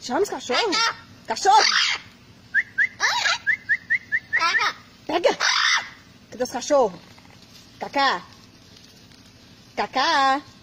Chama os cachorros. Cachorro! Pega! Cadê os cachorros? Cacá! Cacá!